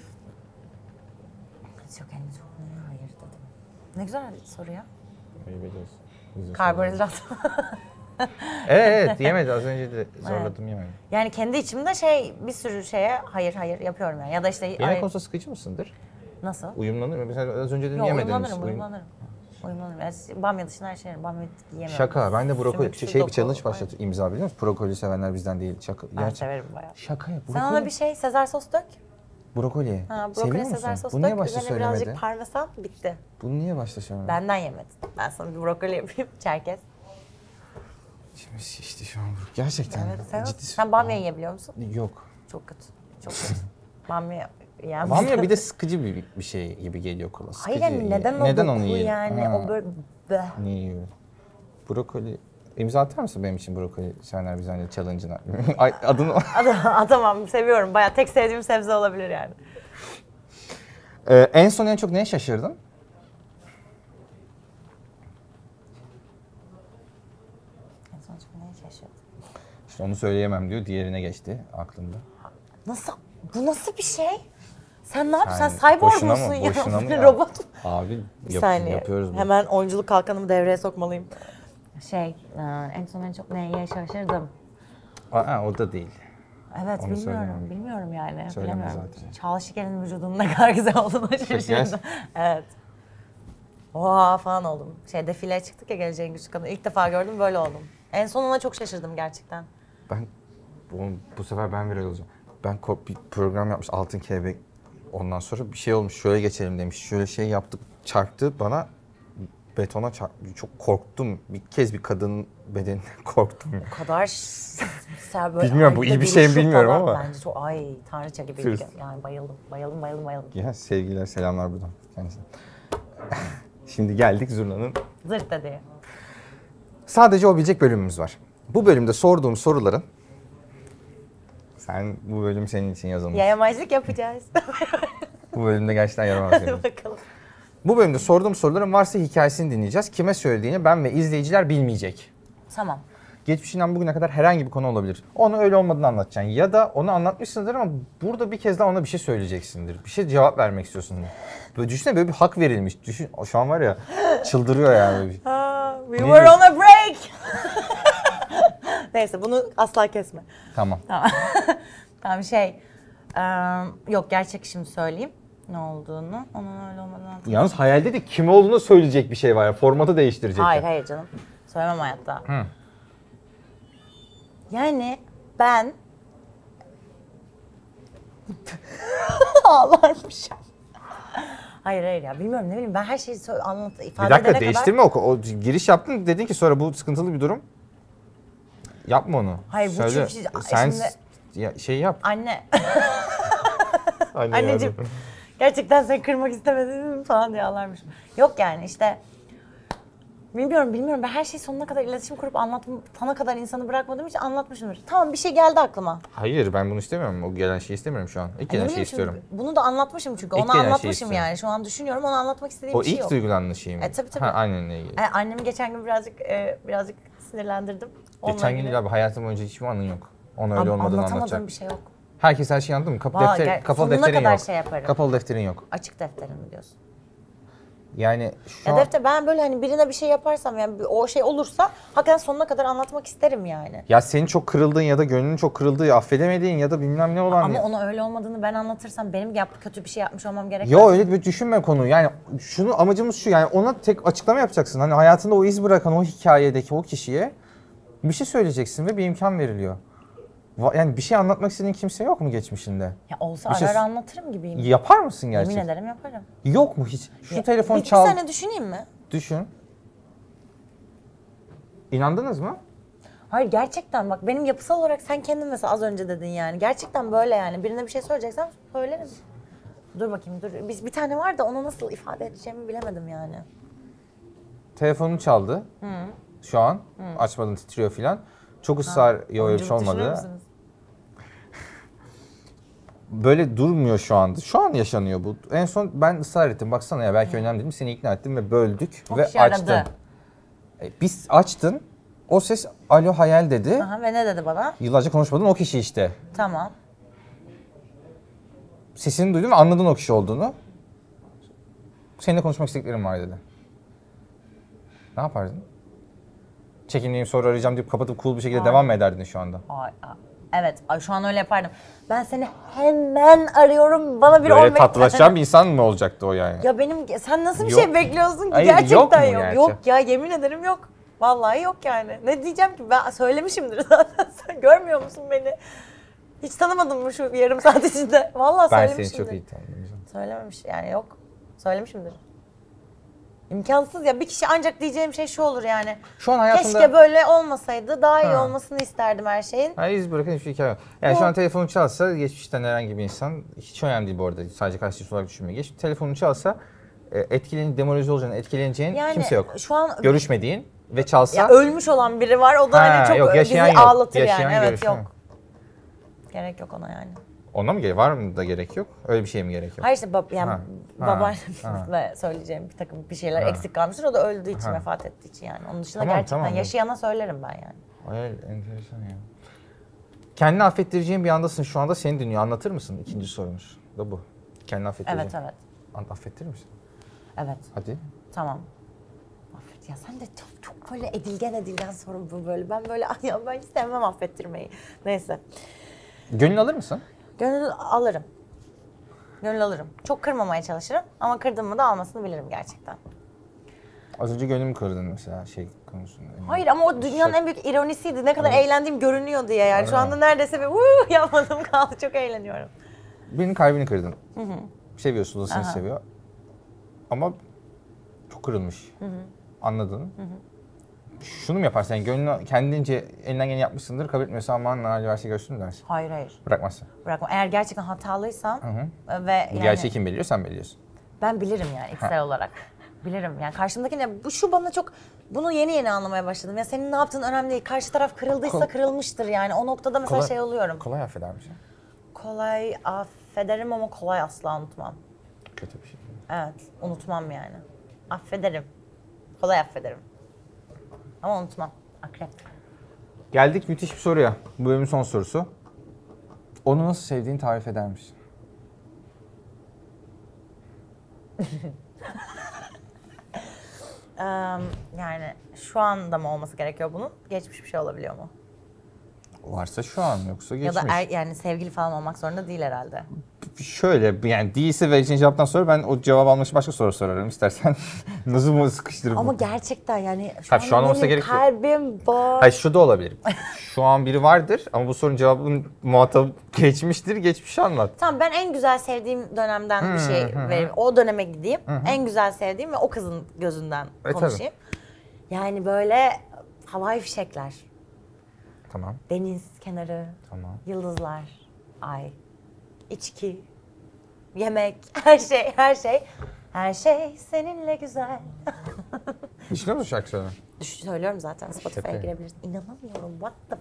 Çok neye hayır dedim. Ne güzel soru ya. İyi biliyorsun. Karbonhidrat. Evet yemedi az önce de zorladım yemedi. Yani kendi içimde bir sürü şeye hayır yapıyorum yani. Ya da işte yemek konusunda sıkıcı mısındır? Nasıl? Uyumlanır mı? Mesela az önce de yemedin. Uyumlanırım. Yani bamya dışında her şey yerim. Bamya yiyemiyorum. Şaka. Ben de brokoli bir challenge başladım. imza biliyor musun? Brokoli sevenler bizden değil. Şaka. Ben severim bayağı. Şaka yap. Sen ona bir Sezar sos dök. Brokoli. Brokoli Sezar sos dök. Bunu niye başta Üzerine söylemedi? birazcık parmesan bitti. Bunu niye başta söylemedi? Benden yemedin. Ben sana bir brokoli yapayım. Çerkez. Şimdi işte şu an gerçekten Evet, ciddi. sen bamya yiyebiliyor musun? Yok. Çok kötü. Çok kötü. Bamya yani. Bamya bir de sıkıcı bir şey gibi geliyor kulağa. Hayır yani neden onu yiyelim? Yani o böyle niye yiyor? Brokoli İmza atar mısın benim için brokoli sevenler bizden challenge'ına? Adını atamam. Seviyorum. Bayağı tek sevdiğim sebze olabilir yani. En son en çok neye şaşırdın? En son çok neye şaşırdın? İşte onu söyleyemem diyor. Diğerine geçti aklımda. Nasıl? Bu nasıl bir şey? Sen ne yapıyorsun? Sen cyborg boşuna musun mı? ya? Boşuna mı ya? Robot. Abi yapıyoruz bunu. Hemen oyunculuk kalkanımı devreye sokmalıyım. En son en çok neye şaşırdım? O da değil. Evet Onu söyleyemem. bilmiyorum yani. Söyleme Bilemiyorum. zaten. Çağla Şikel'in vücudunun ne kadar güzel olduğunu şaşırdım. Evet. Oha falan oldum. Defileye çıktık ya Geleceğin Güçlü Kadını. İlk defa gördüm böyle oldum. En son ona çok şaşırdım gerçekten. Bu sefer ben viral olacağım. Bir program yapmış Altın Kelebek. Ondan sonra bir şey olmuş şöyle geçelim demiş. Şöyle şey yaptık çarptı bana betona çarptı. Çok korktum. Bir kez bir kadının bedenine korktum. O kadar böyle bilmiyorum bu iyi bir şey mi bilmiyorum falan. ama. Bence çok tanrıça gibi. Yani bayıldım. Ya sevgiler selamlar buradan kendisine. Şimdi geldik Zurna'nın. Zırt dedi. Sadece o bilecek bölümümüz var. Bu bölümde sorduğum soruların bu bölüm senin için yazılmış. Yayamacılık yapacağız. Bu bölümde gerçekten yaramaz. Hadi bakalım. Bu bölümde sorduğum soruların varsa hikayesini dinleyeceğiz. Kime söylediğini ben ve izleyiciler bilmeyecek. Tamam. Geçmişinden bugüne kadar herhangi bir konu olabilir. Onu öyle olmadığını anlatacaksın. Ya da onu anlatmışsındır ama burada bir kez daha ona bir şey söyleyeceksindir. Bir şey cevap vermek istiyorsun. Böyle düşünsene böyle bir hak verilmiş. Düşün, şu an var ya çıldırıyor yani. We were on a break. Neyse bunu asla kesme. Tamam. Tamam yok gerçek şimdi söyleyeyim ne olduğunu. Onun öyle olmadan. Yalnız hayalde de kim olduğunu söyleyecek bir şey var ya. Formatı değiştirecek. Hayır canım. Söylemem hayatta. Yani ben ağlarmışım. Hayır ya bilmiyorum ne bileyim ben her şeyi ifade edene kadar. Bir dakika değiştirme o giriş yaptın dedin ki sonra bu sıkıntılı bir durum. Yapma onu. Hayır bu söyle. çünkü Sen şimdi... yap. Anne. Anneciğim. Yani. Gerçekten seni kırmak istemedim falan diye ağlarmışım. Yok yani bilmiyorum ben her şeyi sonuna kadar iletişim kurup anlatana kadar insanı bırakmadığım için anlatmışımdır. Tamam bir şey geldi aklıma. Hayır ben bunu istemiyorum. O gelen şeyi istemiyorum şu an. İlk gelen şeyi istiyorum. Bunu da anlatmışım çünkü. Onu anlatmışım yani. Şu an düşünüyorum onu anlatmak istediğim bir şey yok. O ilk duygulandığı şey mi? Tabii. Annenle ilgili. Annemi geçen gün birazcık sinirlendirdim. Geçen gün değil abi hayatım boyunca hiçbir anın yok. Ona öyle olmadığını anlatacak. Anlatamadığım bir şey yok. Herkes her şeyi anladı mı? Kapalı defterin kadar yok. Şey yaparım. Kapalı defterin yok. Açık defterin mi diyorsun? Yani şu an... Defter ben böyle birine bir şey yaparsam yani o şey olursa hakikaten sonuna kadar anlatmak isterim yani. Ya senin çok kırıldığın ya da gönlünün çok kırıldığı, affedemediğin ya da bilmem ne olan... Ama ona öyle olmadığını ben anlatırsam benim kötü bir şey yapmış olmam gerekmez. Yo öyle bir düşünme konuyu. Yani amacımız şu yani ona tek açıklama yapacaksın. Hani hayatında o iz bırakan o hikayedeki o kişiye bir şey söyleyeceksin ve bir imkan veriliyor. Yani bir şey anlatmak istediğin kimse yok mu geçmişinde? Ya olsa ara anlatırım gibiyim. Yapar mısın gerçekten? Yemin ederim yaparım. Yok mu hiç? Telefon çal. Bir sene düşüneyim mi? Düşün. İnandınız mı? Hayır gerçekten bak benim yapısal olarak sen kendin mesela az önce dedin yani. Gerçekten böyle yani. Birine bir şey söyleyeceksen söylerim. Dur bakayım dur. Bir tane var da onu nasıl ifade edeceğimi bilemedim yani. Telefonun çaldı. Şu an. Açmadın titriyor filan. Çok ısrar öyle bir şey olmadı. Böyle durmuyor şu anda. Şu an yaşanıyor bu. En son ben ısrar ettim. Baksana ya belki önemli dedim. Seni ikna ettim ve böldük ve açtın. Biz açtın. O ses alo hayal dedi. Aha, ve ne dedi bana? Yıllarca konuşmadın o kişi işte. Tamam. Sesini duydum ve anladın o kişi olduğunu. Seninle konuşmak istediklerim var dedi. Ne yapardın? çekindiğim soru arayacağım deyip kapatıp cool bir şekilde devam mı ederdin şu anda? Evet, şu an öyle yapardım. Ben seni hemen arıyorum, bana bir böyle tatlılaşacağım bir insan mı olacaktı o yani? Ya sen nasıl bir Yok. şey bekliyorsun ki? Hayır, Gerçekten yok mu yok. gerçi? Yok ya, yemin ederim yok. Vallahi yok yani. Ne diyeceğim ki? Ben söylemişimdir zaten. Sen görmüyor musun beni? Hiç tanımadın mı şu yarım saat içinde? Vallahi Ben söylemişimdir. seni çok iyi tanıdım. Söylememiş yani, yok. Söylemişimdir. İmkansız ya, bir kişi ancak diyeceğim şey şu olur yani. Şu an hayatında... Keşke böyle olmasaydı, daha iyi olmasını isterdim her şeyin. Hayır, iz bırakın hiçbir hikaye yok. Yani şu an telefonu çalsa, geçmişten herhangi bir insan, hiç önemli değil bu arada, sadece karşılaştı olarak düşünmeye geç. Telefonu çalsa, demoralize olacağını, etkileneceğin Yani kimse yok. Şu an görüşmediğin ve çalsa... ya ölmüş olan biri var, o da hani çok yok, bizi yok. ağlatır Yaşayan yani. Evet, görüşme. yok. Gerek yok ona yani. Ona mı gerek? Var mı da gerek yok? Öyle bir şey mi gerek yok? Hayır işte babaannemle söyleyeceğim bir takım bir şeyler eksik kalmıştır. O da öldüğü için, vefat ettiği için yani. Onun dışında gerçekten yaşayana söylerim ben yani. Hayır, enteresan ya. Kendini affettireceğin bir andasın şu anda, seni dinliyor. Anlatır mısın? İkinci sorumuz da bu. Kendini affettireceğin. Evet. Affettirir misin? Evet. Hadi. Tamam. Affet ya, sen de çok böyle edilgen sorun bu böyle. Ben böyle ya, ben hiç sevmem affettirmeyi. Neyse. Gönül alır mısın? Gönül alırım. Gönül alırım. Çok kırmamaya çalışırım ama kırdım mı da almasını bilirim gerçekten. Az önce gönlümü kırdın mesela konusunda. Hayır ama o dünyanın en büyük ironisiydi. Ne kadar eğlendiğim görünüyor diye yani. Şu anda neredeyse bir yapmadım kaldı. Çok eğleniyorum. Birinin kalbini kırdın. Seviyorsun, o da seni seviyor. Ama çok kırılmış. Anladın. Şunu mu yaparsın? Yani gönlünü kendince elinden geleni yapmışsındır. Kabul etmiyorsan aman hali verse görsün mü dersin? Hayır. Bırakmazsın. Bırakma. Eğer gerçekten hatalıysam ve yani... Gerçeği kim biliyor? Sen biliyorsun. Ben bilirim yani içsel olarak. Bilirim yani karşımdakine şu bana çok, bunu yeni anlamaya başladım. Ya senin ne yaptığın önemli değil. Karşı taraf kırıldıysa kırılmıştır yani. O noktada mesela şey oluyorum. Kolay affeder misin? Kolay affederim ama kolay asla unutmam. Kötü bir şey. Evet, unutmam yani. Affederim. Kolay affederim. Ama unutmam. Akrep. Geldik müthiş bir soruya. Bu bölümün son sorusu. Onu nasıl sevdiğini tarif eder misin? Yani şu anda mı olması gerekiyor bunun? Geçmiş bir şey olabiliyor mu? Varsa şu an, yoksa geçmiş. Ya da yani sevgili falan olmak zorunda değil herhalde. Şöyle yani değilse vereceğin cevaptan sonra ben o cevap almak için başka soru sorarım istersen. Nasıl bunu sıkıştırıp... Ama gerçekten yani şu an olsa gerek yok. kalbim var. Hayır, şu da olabilir. Şu an biri vardır ama bu sorunun cevabının muhatabı geçmiştir. Geçmişi anlat. Tamam, ben en güzel sevdiğim dönemden bir şey vereyim. O döneme gideyim. En güzel sevdiğim ve o kızın gözünden konuşayım. Yani böyle havai fişekler. Tamam. Deniz kenarı. Tamam. Yıldızlar. Ay. İçki. Yemek. Her şey. Her şey seninle güzel. Düşünüyor musun şarkı söylemek? Söylüyorum zaten. Spotify'a girebilirsin. İnanamıyorum. What the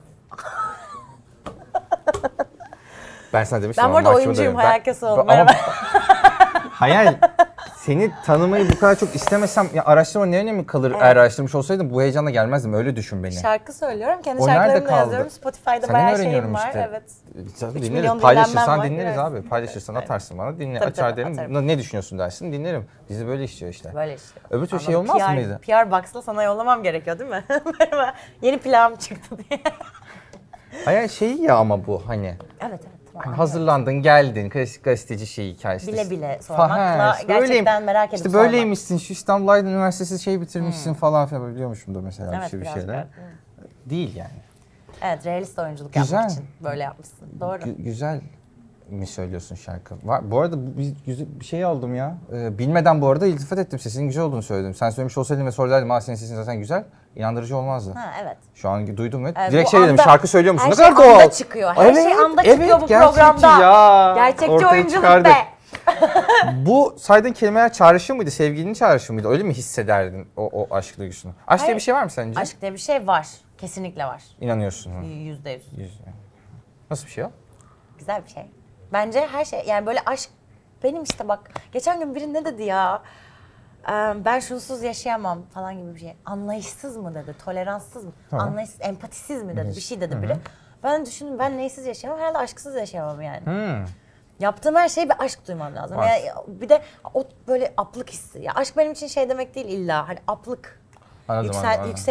Ben sana demiştim. Ben bu arada oyuncuyum. Hayal kası oldum. Hayal. Seni tanımayı bu kadar çok istemesem, ya araştırma ne önemi kalır? Eğer araştırmış olsaydım bu heyecanla gelmezdim. Öyle düşün beni. Şarkı söylüyorum. Kendi o şarkılarımı da yazıyorum. Spotify'da senden bayağı şeyim var. Işte. Evet. Dinleriz. Paylaşırsan dinleriz var. abi. Paylaşırsan atarsın bana. Dinle, Tabii, açar derim. atarım. Ne düşünüyorsun dersin. Dinlerim. Bizi böyle işliyor işte. Böyle işliyor. Öbür türlü şey olmaz mıydı? PR Box'la sana yollamam gerekiyor değil mi? Yeni plağım çıktı diye. Hayal şeyi ya ama bu hani. Evet. Hani hazırlandın, geldin, klasik gazeteci şeyi hikayesi. Bile sormakla gerçekten merak edip İşte böyleymişsin, şu İstanbul Aydın Üniversitesi bitirmişsin falan filan, biliyormuşum da mesela bir şeyler. Değil yani. Evet, realist oyunculuk yapmak için böyle yapmışsın. Doğru. Güzel mi söylüyorsun şarkı? Bu arada bir şey aldım ya. Bilmeden bu arada iltifat ettim, sesinin güzel olduğunu söyledim. Sen söylemiş olsaydın ve sorsaydın, senin sesin zaten güzel, inandırıcı olmazdı. Evet. Şu an duydum ve evet, direkt şey dedim, şarkı söylüyor musun? Her ne şey kadar doğal. anda çıkıyor. Her şey anda çıkıyor bu programda. Ya. Gerçekçi oyunculuk be. Bu saydığın kelimeler çağrışım mıydı? Sevgilinin çağrışım mıydı? Öyle mi hissederdin o aşk duygusunu? Aşk diye bir şey var mı sence? Aşk diye bir şey var. Kesinlikle var. İnanıyorsun. %100. Nasıl bir şey o? Güzel bir şey. Bence her şey, yani böyle aşk benim işte bak. Geçen gün biri ne dedi ya? Ben şunsuz yaşayamam falan gibi bir şey. Anlayışsız mı dedi, toleranssız mı? Tamam. Anlayışsız, empatisiz mi dedi, bir şey dedi biri. Ben düşündüm, ben neysiz yaşayamam, herhalde aşksız yaşayamam yani. Yaptığım her şeye bir aşk duymam lazım. Yani bir de o böyle aplık hissi. Ya aşk benim için şey demek değil illa, hani aplık. Anladım. Yüksek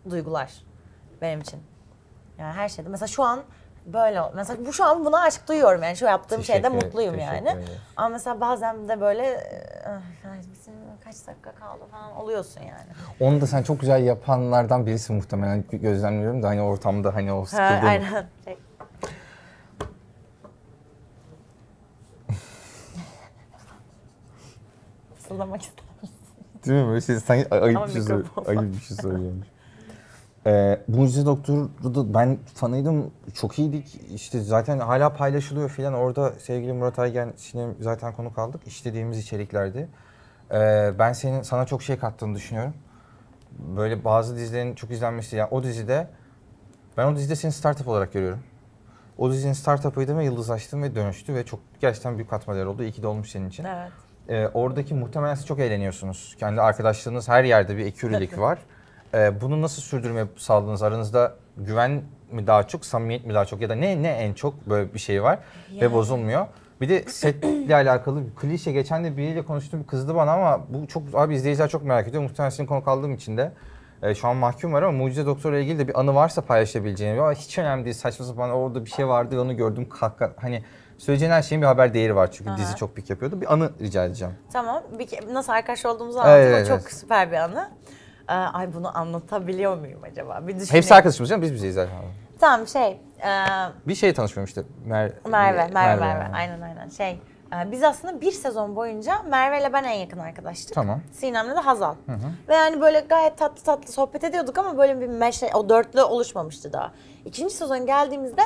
duygular benim için. Yani her şeyde. Mesela şu an böyle, mesela şu an buna aşk duyuyorum yani şu yaptığım şeyde mutluyum yani. Ama mesela bazen de böyle kaç dakika kaldı falan oluyorsun yani. Onu da sen çok güzel yapanlardan birisi muhtemelen, gözlemliyorum da hani ortamda hani o sıkıldığın. Aynen. Fısıldamak ister misin? Değil mi? Böyle şey, sanki ayıp bir şey söylüyormuş. Mucize Doktor'u da ben fanıydım, çok iyiydik. İşte zaten hala paylaşılıyor filan. Orada sevgili Murat Aygen, Sinem zaten konuk aldık. İşlediğimiz içeriklerdi. Ben sana çok şey kattığını düşünüyorum. Böyle bazı dizilerin çok izlenmesi, yani o dizide, ben o dizide seni startup olarak görüyorum. O dizinin startup'ıydım ve yıldızlaştım ve dönüştü ve çok gerçekten büyük katma değer oldu. İyi ki de olmuş senin için. Evet. Oradaki muhtemelen siz çok eğleniyorsunuz. Kendi arkadaşlığınız, her yerde bir ekürülük var. Bunu nasıl sürdürmeyi sağladınız? Aranızda güven mi daha çok, samimiyet mi daha çok ya da ne en çok böyle bir şey var ve bozulmuyor? Bir de setle alakalı bir klişe, geçen de biriyle konuştum, kızdı bana ama bu çok, abi izleyiciler çok merak ediyor. Muhtemelen senin konuk aldığım için de şu an mahkum var ama Mucize Doktor'la ilgili de bir anı varsa paylaşabileceğim. Hiç önemli değil, saçma sapan, orada bir şey vardı ve onu gördüm, hani söyleyeceğin her şeyin bir haber değeri var çünkü dizi çok pik yapıyordu. Bir anı rica edeceğim. Tamam. Nasıl arkadaş olduğumuzu anlatayım. Evet. Çok süper bir anı. Ay bunu anlatabiliyor muyum acaba? Bir düşüneyim. Hepsi arkadaşımız canım, biz bizeyiz zaten. Tamam bir şey tanışmıyorum işte. Merve. Aynen. Biz aslında bir sezon boyunca Merve ile ben en yakın arkadaştık. Tamam. Sinem'le de Hazal. Hı. Ve yani böyle gayet tatlı sohbet ediyorduk ama böyle bir o dörtlü oluşmamıştı daha. İkinci sezon geldiğimizde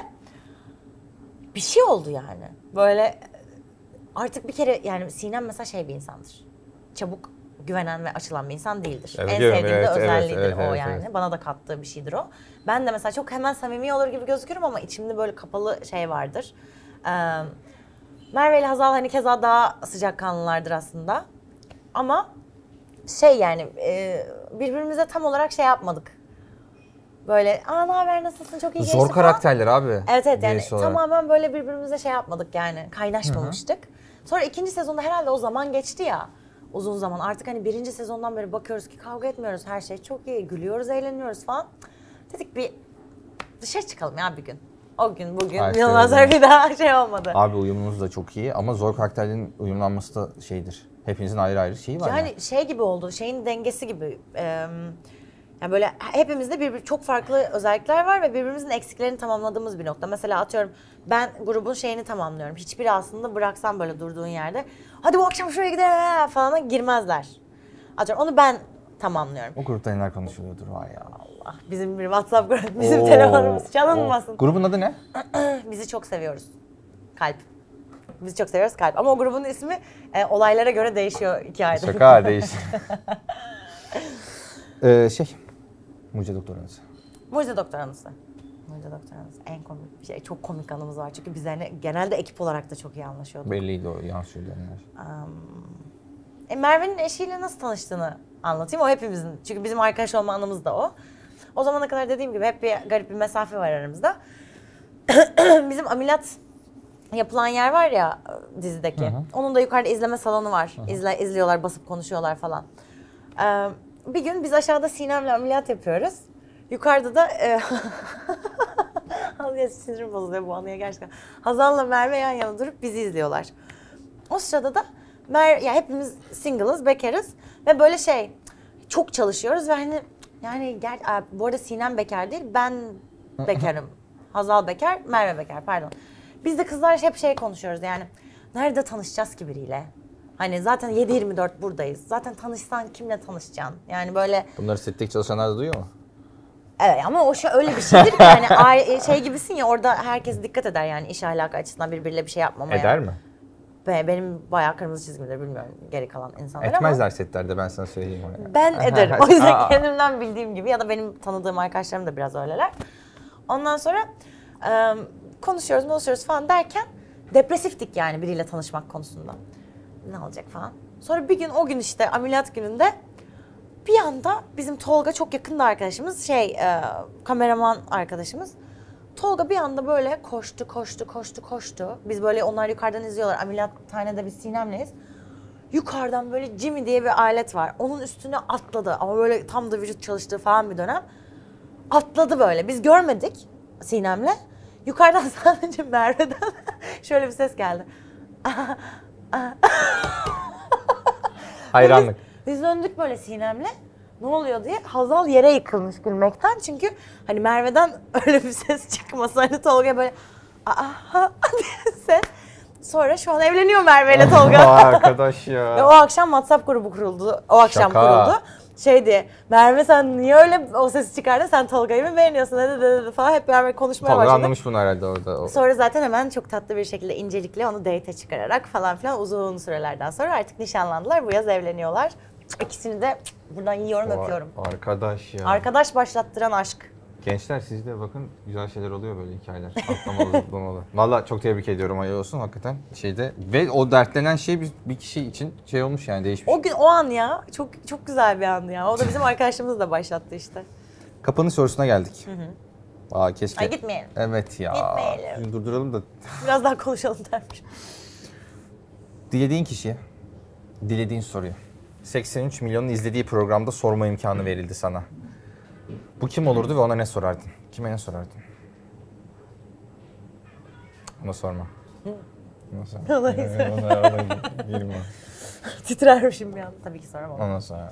bir şey oldu yani. Böyle artık bir kere yani Sinem mesela bir insandır. Çabuk güvenen ve açılan bir insan değildir. Evet, en sevdiğim de özelliğidir o yani. Evet. Bana da kattığı bir şeydir o. Ben de mesela çok hemen samimi olur gibi gözükürüm ama içimde böyle kapalı vardır. Merve ile Hazal hani keza daha sıcakkanlılardır aslında. Ama yani birbirimize tam olarak yapmadık. Böyle ne haber, nasılsın, çok iyi geçti Zor karakterler abi. Evet yani tamamen böyle birbirimize yapmadık yani, kaynaşmamıştık. Hı-hı. Sonra ikinci sezonda herhalde o zaman geçti ya, uzun zaman. Artık hani birinci sezondan beri bakıyoruz ki kavga etmiyoruz, her şey çok iyi, gülüyoruz, eğleniyoruz falan. Dedik bir dışarı çıkalım ya bir gün. O gün bugün yıllar sonra bir daha olmadı. Abi uyumunuz da çok iyi ama zor karakterlerin uyumlanması da şeydir. Hepinizin ayrı ayrı şeyi var yani. Yani gibi oldu, dengesi gibi. Yani böyle hepimizde çok farklı özellikler var ve birbirimizin eksiklerini tamamladığımız bir nokta. Mesela atıyorum ben grubun tamamlıyorum. Hiçbiri aslında bıraksam böyle durduğun yerde hadi bu akşam şuraya gidelim falana girmezler. Atıyorum onu ben tamamlıyorum. O grupta neler konuşuluyordur var ya. Allah. Bizim bir WhatsApp grubu, bizim telefonumuz çalınmasın. Grubun adı ne? Bizi çok seviyoruz. Kalp. Bizi çok seviyoruz kalp. Ama o grubun ismi olaylara göre değişiyor 2 ayda. Şaka değişiyor. Mucize Doktor'unuz. Mucize Doktor'unuz. En komik bir şey. Çok komik anımız var çünkü biz genelde ekip olarak da çok iyi anlaşıyorduk. Belliydi o, yansıyordu Merve'nin eşiyle nasıl tanıştığını anlatayım. O hepimizin. Çünkü bizim arkadaş olma anımız da o. O zamana kadar dediğim gibi hep bir garip bir mesafe var aramızda. Bizim ameliyat yapılan yer var ya dizideki. Hı-hı. Onun da yukarıda izleme salonu var. İzliyorlar, basıp konuşuyorlar falan. Bir gün biz aşağıda Sinem'le ameliyat yapıyoruz. Yukarıda da sinirim bozuluyor bu anıya gerçekten. Hazal'la Merve yan yana durup bizi izliyorlar. O sırada da hepimiz single'ız, bekarız ve böyle çok çalışıyoruz ve bu arada Sinem bekar değil, ben bekarım. Hazal bekar, Merve bekar, pardon. Biz de kızlar hep konuşuyoruz yani. Nerede tanışacağız ki biriyle? Hani zaten 7/24 buradayız. Zaten tanışsan kimle tanışacaksın? Yani böyle... Bunları setteki çalışanlar da duyuyor mu? Evet ama o öyle bir şeydir ki yani gibisin ya, orada herkes dikkat eder yani iş ahlakı açısından birbiriyle bir şey yapmamaya. Eder mi? Benim bayağı kırmızı çizgileri, bilmiyorum geri kalan insanlar ama. Etmezler setlerde, ben sana söyleyeyim onu. Ben ederim. O yüzden kendimden bildiğim gibi ya da benim tanıdığım arkadaşlarım da biraz öyleler. Ondan sonra konuşuyoruz falan derken depresiftik yani biriyle tanışmak konusunda. Ne olacak falan. Sonra bir gün o gün ameliyat gününde bir anda bizim Tolga çok yakın da arkadaşımız kameraman arkadaşımız. Tolga bir anda böyle koştu. Biz böyle onlar yukarıdan izliyorlar. Ameliyathanede biz Sinem'leyiz. Yukarıdan böyle Jimmy diye bir alet var. Onun üstüne atladı ama böyle tam da vücut çalıştığı falan bir dönem. atladı böyle. Biz görmedik Sinem'le. Yukarıdan sadece Merve'den şöyle bir ses geldi. Hayranlık. Biz döndük böyle Sinem'le. Ne oluyor diye. Hazal yere yıkılmış gülmekten. Çünkü hani Merve'den öyle bir ses çıkmasa hani Tolga böyle diye ses. Sonra şu an evleniyor Merve ile Tolga. Arkadaş ya. Ve o akşam WhatsApp grubu kuruldu. O akşam Şaka. kuruldu. Şey diye, Merve sen niye öyle o sesi çıkardın? Sen Tolga'yı mı beğeniyorsun? Dedi falan hep beraber konuşmaya Tolga başladık. anlamış bunu herhalde orada. Sonra zaten hemen çok tatlı bir şekilde incelikle onu date'e çıkararak falan filan uzun sürelerden sonra artık nişanlandılar. Bu yaz evleniyorlar. İkisini de buradan yiyorum, öpüyorum. Arkadaş ya. Arkadaş başlattıran aşk. Gençler siz de bakın güzel şeyler oluyor böyle hikayeler. Atlamalı zıplamalı. Valla çok tebrik ediyorum, hayırlı olsun hakikaten şeyde. Ve o dertlenen şey bir kişi için şey olmuş yani, değişmiş. O gün o an ya çok güzel bir andı ya. O da bizim arkadaşımız da başlattı işte. Kapanış sorusuna geldik. Aa keşke. Ay gitmeyelim. Evet ya. Gitmeyelim. Şimdi durduralım da. Biraz daha konuşalım dermiş. Dilediğin kişiye, dilediğin soruyu 83 milyonun izlediği programda sorma imkanı verildi sana. Bu kim olurdu ve ona ne sorardın? Kime ne sorardın? Ona sorma. Ona sorma. Ona sorma. Ona girme. Titrermişim bir anda. Tabii ki soramam. Ona sorma.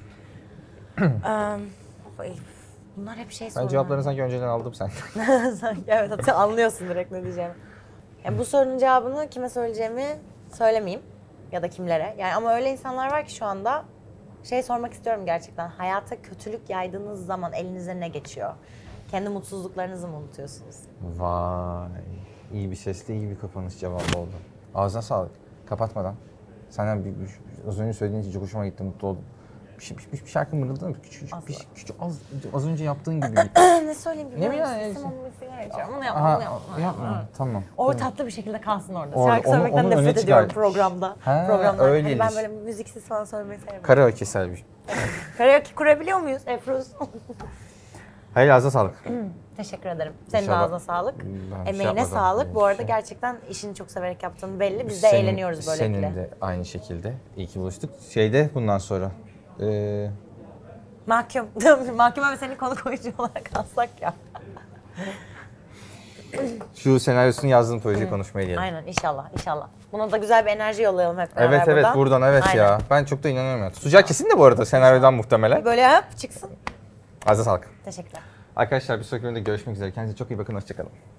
Bunlar hep şey Ben sorular. cevaplarını sanki önceden aldım sen. Sanki evet, hatta anlıyorsun direkt ne diyeceğimi. Yani bu sorunun cevabını kime söyleyeceğimi söylemeyeyim. Ya da kimlere. Yani ama öyle insanlar var ki şu anda şey sormak istiyorum gerçekten. Hayata kötülük yaydığınız zaman elinize ne geçiyor? Kendi mutsuzluklarınızı mı unutuyorsunuz? Vay. İyi bir sesli, iyi bir kapanış cevabı oldu. Ağzına sağlık. Kapatmadan. Senden az önce söylediğin için çok hoşuma gitti, mutlu oldum. Bir şarkı mırıldadın mı? Küçük, az önce yaptığın gibi. Ne söyleyeyim ki? Ne bileyim yani. Sigara içiyorum. Bunu yapma. Yapma. Tamam. O tatlı bir şekilde kalsın orada. Orada, Şarkı söylemekten onu öne nefret ediyorum çıkar. programda. Ha, öyle Hani ben iş. böyle müziksiz falan söylemeyi sevmiyorum. Karaoke selvi. Karaoke kurabiliyor muyuz Efruz? Hayır, ağzına sağlık. Teşekkür ederim. Senin de İnşallah. ağzına sağlık. Ben şey Emeğine yapmadan sağlık. Bu arada şey. gerçekten işini çok severek yaptığın belli. Biz de eğleniyoruz böylelikle. Senin de aynı şekilde. İyi ki buluştuk. Bundan sonra. Mahkum. Mahkeme seni konuk oyuncu olarak alsak ya. Şu senaryosunu yazdığın projeyi konuşmaya diyelim. Aynen inşallah. Buna da güzel bir enerji yollayalım hep beraber Evet buradan evet Aynen. ya. Ben çok da inanıyorum ya. Tutacağı kesin de bu arada senaryodan muhtemelen. Böyle çıksın. Ağzına sağlık. Teşekkürler. Arkadaşlar bir sonraki bölümde görüşmek üzere. Kendinize çok iyi bakın. Hoşçakalın.